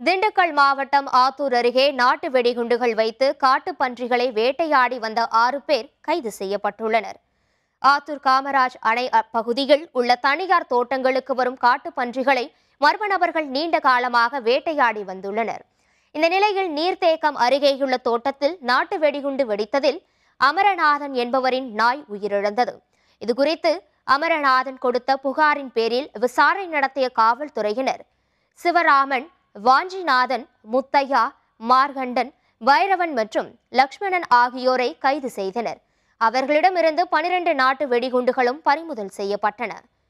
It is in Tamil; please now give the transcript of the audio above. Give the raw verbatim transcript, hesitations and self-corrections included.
திண்டுக்கல் மாவட்டம் ஆத்தூர் அருகே நாட்டு வெடிகுண்டுகள் வைத்து காட்டுப் பன்றிகளை வேட்டையாடி வந்த ஆறு பேர் கைது செய்யப்பட்டுள்ளனர். ஆத்தூர் காமராஜ் அணை பகுதியில் உள்ள தனியார் தோட்டங்களுக்கு வரும் காட்டுப் பன்றிகளை மர்ம நபர்கள் நீண்ட காலமாக வேட்டையாடி வந்துள்ளனர். இந்த நிலையில் நீர்த்தேக்கம் அருகேயுள்ள தோட்டத்தில் நாட்டு வெடிகுண்டு வெடித்ததில் அமரநாதன் என்பவரின் நாய் உயிரிழந்தது. இதுகுறித்து அமரநாதன் கொடுத்த புகாரின் பேரில் விசாரணை நடத்திய காவல்துறையினர் சிவராமன், வாஞ்சிநாதன், முத்தையா, மார்கண்டன், வைரவன் மற்றும் லக்ஷ்மணன் ஆகியோரை கைது செய்தனர். அவர்களிடமிருந்து பனிரெண்டு நாட்டு வெடிகுண்டுகளும் பறிமுதல் செய்யப்பட்டன.